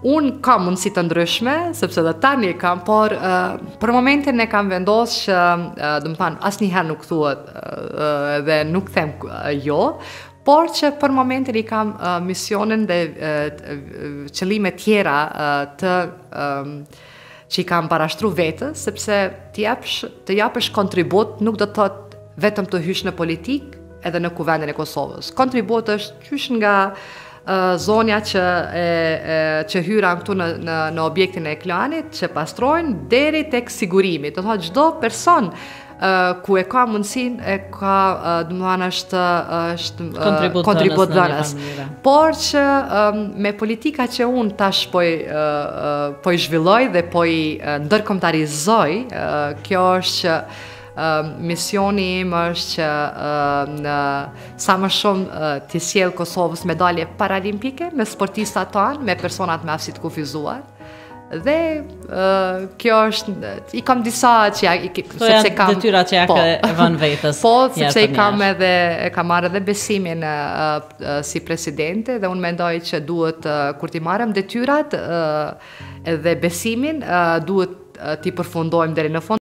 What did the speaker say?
unë kam mundësi të ndryshme, sepse dhe tani kam, por për momentin e kam vendosur që, do të thënë, asnjëherë nuk thuhet dhe nuk them jo, por që për momentin i kam misionin dhe qëllime tjera që i kam parashtru vetës, sepse të japësh kontribut nuk do të thotë vetëm të hysh në politikë edhe në kuvendin e Kosovës. Kontribut është qysh nga zonja që hyra këtu në objektin e klanit, që pastrojnë, deri tek sigurimi. Do thotë çdo person ku e ka mundësin, e ka, dëmëhan është kontribut dhënës. Por që me politika që unë tash po i zhvilloj dhe po i ndërkombëtarizoj, kjo është që misioni im është që sa më shumë të sjell Kosovës medalje paralimpike me sportistat tanë, me personat me aftësi të kufizuar. Dhe kjo është, i kam disa që to janë detyra që ja ke vënë vetës. Po, sepse e kam marrë edhe besimin si presidente dhe unë mendoj që duhet, kur ti marrëm detyrat edhe besimin, duhet t'i përfundojmë deri në fund.